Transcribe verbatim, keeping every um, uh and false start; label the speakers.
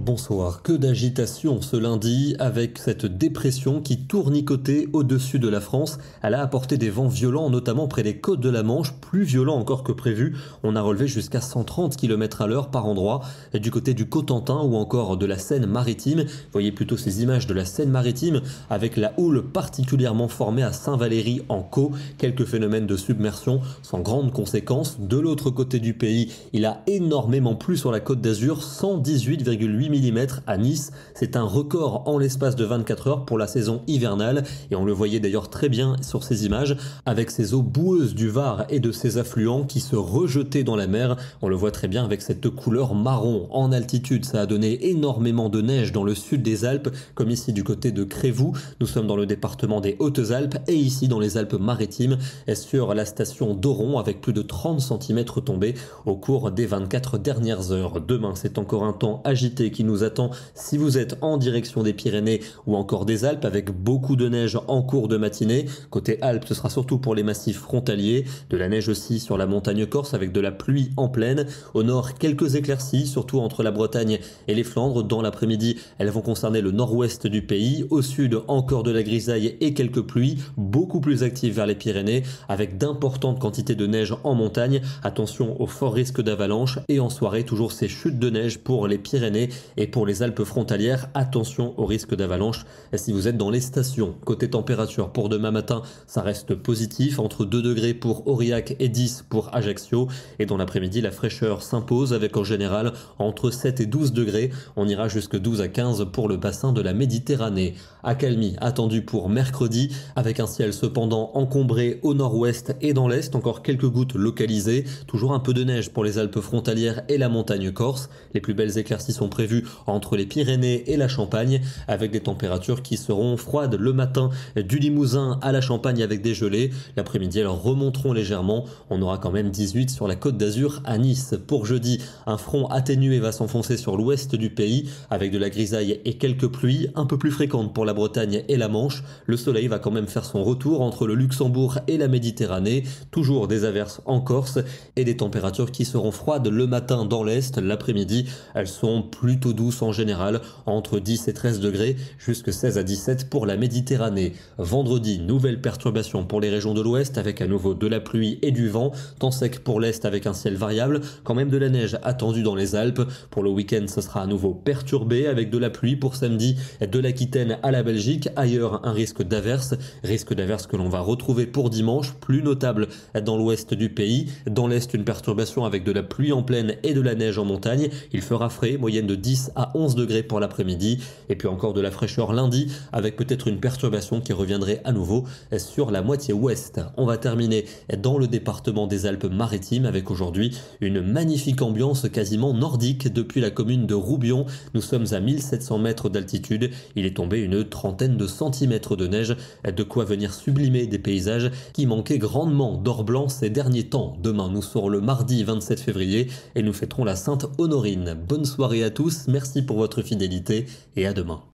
Speaker 1: Bonsoir, que d'agitation ce lundi avec cette dépression qui tournicotait au-dessus de la France. Elle a apporté des vents violents, notamment près des côtes de la Manche, plus violents encore que prévu. On a relevé jusqu'à cent trente kilomètres à l'heure par endroit. Et du côté du Cotentin ou encore de la Seine-Maritime, vous voyez plutôt ces images de la Seine-Maritime avec la houle particulièrement formée à Saint-Valery en Caux. Quelques phénomènes de submersion sans grandes conséquences. De l'autre côté du pays, il a énormément plu sur la Côte d'Azur, cent dix-huit virgule huit millimètres à Nice. C'est un record en l'espace de vingt-quatre heures pour la saison hivernale et on le voyait d'ailleurs très bien sur ces images avec ces eaux boueuses du Var et de ses affluents qui se rejetaient dans la mer. On le voit très bien avec cette couleur marron. En altitude, ça a donné énormément de neige dans le sud des Alpes, comme ici du côté de Crévoux. Nous sommes dans le département des Hautes-Alpes et ici dans les Alpes-Maritimes et sur la station d'Oron avec plus de trente centimètres tombés au cours des vingt-quatre dernières heures. Demain, c'est encore un temps agité qui nous attend si vous êtes en direction des Pyrénées ou encore des Alpes avec beaucoup de neige en cours de matinée. Côté Alpes, ce sera surtout pour les massifs frontaliers. De la neige aussi sur la montagne corse avec de la pluie en plaine. Au nord, quelques éclaircies, surtout entre la Bretagne et les Flandres. Dans l'après-midi, elles vont concerner le nord-ouest du pays. Au sud, encore de la grisaille et quelques pluies, beaucoup plus actives vers les Pyrénées avec d'importantes quantités de neige en montagne. Attention au fort risque d'avalanche et en soirée, toujours ces chutes de neige pour les Pyrénées et pour les Alpes frontalières. Attention au risque d'avalanche si vous êtes dans les stations. Côté température, pour demain matin, ça reste positif, entre deux degrés pour Aurillac et dix pour Ajaccio. Et dans l'après-midi, la fraîcheur s'impose avec en général entre sept et douze degrés. On ira jusque douze à quinze pour le bassin de la Méditerranée. Accalmie attendue pour mercredi, avec un ciel cependant encombré au nord-ouest et dans l'est. Encore quelques gouttes localisées. Toujours un peu de neige pour les Alpes frontalières et la montagne corse. Les plus belles éclaircies sont prévues entre les Pyrénées et la Champagne, avec des températures qui seront froides le matin du Limousin à la Champagne avec des gelées. L'après-midi, elles remonteront légèrement. On aura quand même dix-huit sur la Côte d'Azur à Nice. Pour jeudi, un front atténué va s'enfoncer sur l'ouest du pays, avec de la grisaille et quelques pluies un peu plus fréquentes pour la Bretagne et la Manche. Le soleil va quand même faire son retour entre le Luxembourg et la Méditerranée. Toujours des averses en Corse et des températures qui seront froides le matin dans l'est. L'après-midi, elles sont plutôt douces en général, entre dix et treize degrés, jusque seize à dix-sept pour la Méditerranée. Vendredi, nouvelle perturbation pour les régions de l'ouest avec à nouveau de la pluie et du vent. Temps sec pour l'est avec un ciel variable, quand même de la neige attendue dans les Alpes. Pour le week-end, ce sera à nouveau perturbé avec de la pluie pour samedi de l'Aquitaine à la Belgique. Ailleurs, un risque d'averse, risque d'averse que l'on va retrouver pour dimanche, plus notable dans l'ouest du pays. Dans l'est, une perturbation avec de la pluie en plaine et de la neige en montagne. Il fera frais, moyenne de dix à onze degrés pour l'après-midi. Et puis encore de la fraîcheur lundi avec peut-être une perturbation qui reviendrait à nouveau sur la moitié ouest. On va terminer dans le département des Alpes-Maritimes avec aujourd'hui une magnifique ambiance quasiment nordique depuis la commune de Roubion. Nous sommes à mille sept cents mètres d'altitude. Il est tombé une trentaine de centimètres de neige, de quoi venir sublimer des paysages qui manquaient grandement d'or blanc ces derniers temps. Demain, nous serons le mardi vingt-sept février et nous fêterons la Sainte Honorine. Bonne soirée à tous, merci pour votre fidélité et à demain.